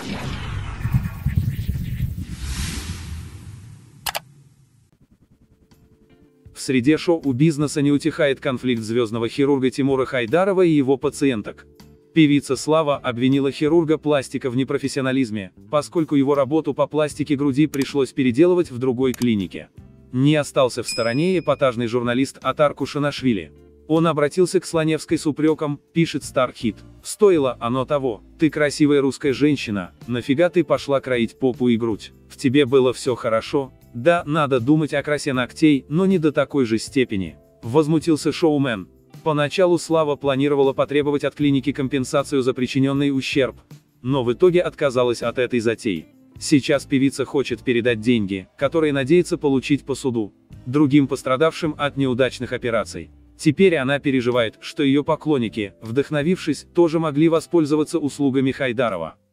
В среде шоу-бизнеса не утихает конфликт звездного хирурга Тимура Хайдарова и его пациенток. Певица Слава обвинила хирурга-пластика в непрофессионализме, поскольку его работу по пластике груди пришлось переделывать в другой клинике. Не остался в стороне эпатажный журналист Атар Кушанашвили. Он обратился к Слоневской с упреком, пишет Стархит. «Стоило оно того, ты красивая русская женщина, нафига ты пошла кроить попу и грудь? В тебе было все хорошо? Да, надо думать о красе ногтей, но не до такой же степени». Возмутился шоумен. Поначалу Слава планировала потребовать от клиники компенсацию за причиненный ущерб, но в итоге отказалась от этой затеи. Сейчас певица хочет передать деньги, которые надеется получить по суду, другим пострадавшим от неудачных операций. Теперь она переживает, что ее поклонники, вдохновившись, тоже могли воспользоваться услугами Хайдарова.